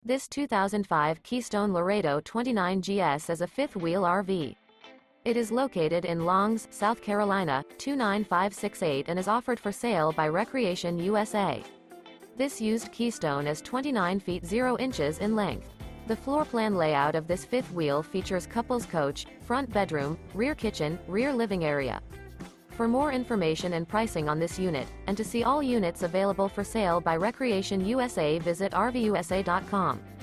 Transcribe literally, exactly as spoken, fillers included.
This two thousand five Keystone Laredo twenty-nine G S is a fifth-wheel R V. It is located in Longs, South Carolina, two nine five six eight and is offered for sale by Recreation U S A. This used Keystone is twenty-nine feet zero inches in length. The floor plan layout of this fifth wheel features couples coach, front bedroom, rear kitchen, rear living area. For more information and pricing on this unit, and to see all units available for sale by Recreation U S A, visit R V U S A dot com.